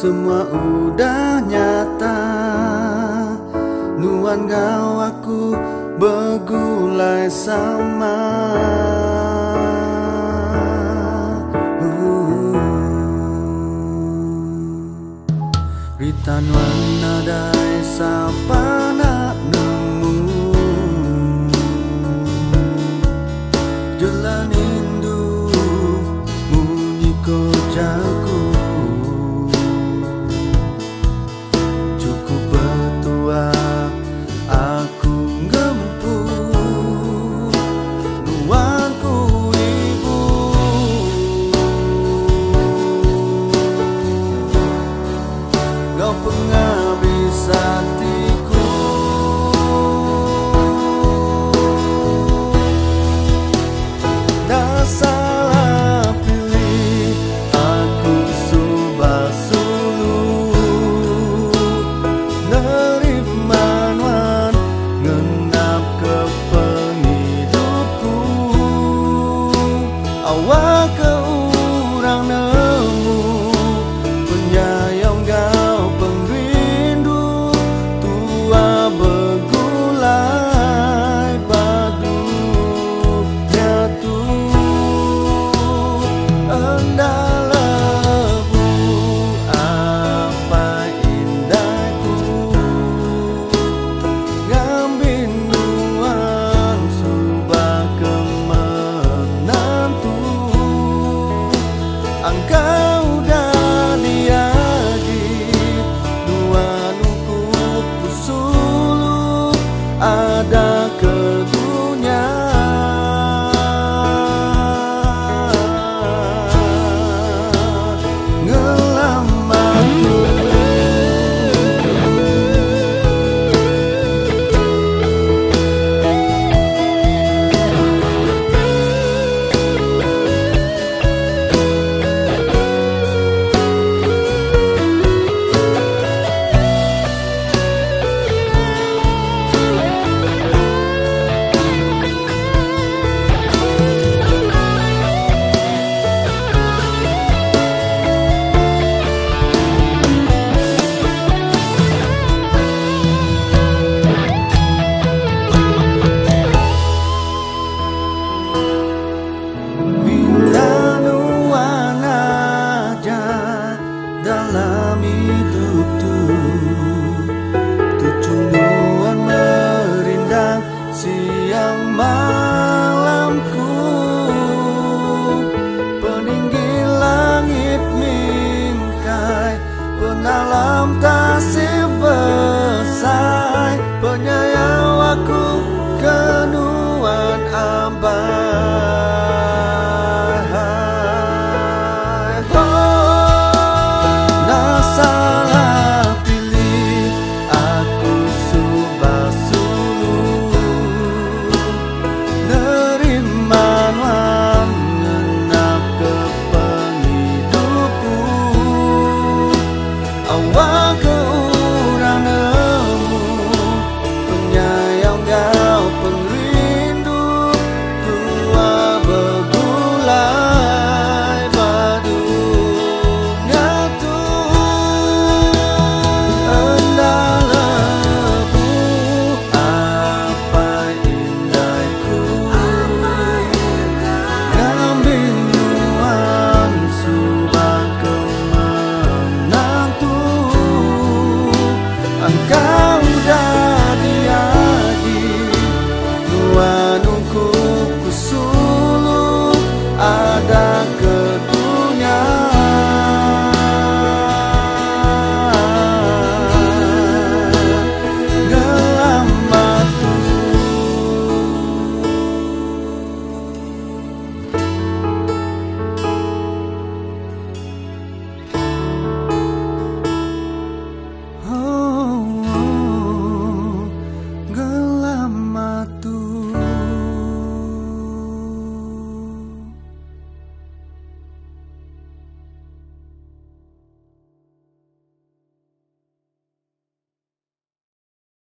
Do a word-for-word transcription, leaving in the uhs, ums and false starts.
semua udah nyata. Nuan gau aku begulai sama. uh. Rita nuan nadai sapa nak nemu. Jalan indu munyi kojaku. Cukup bertua aku ngempu. Nuanku ibu, kau penghabis hatiku. Tak salah pilih aku subah suluh. Nerima nuan ngenap ke penghidupku. Awak ke urang nemu penyayang kau pengrindu. Tua begulai padu nyatu. Endah lebu apa indahku. Ngambil nuan subah ke menantu. Engkau udah diagi nuan ukup sulu ada ke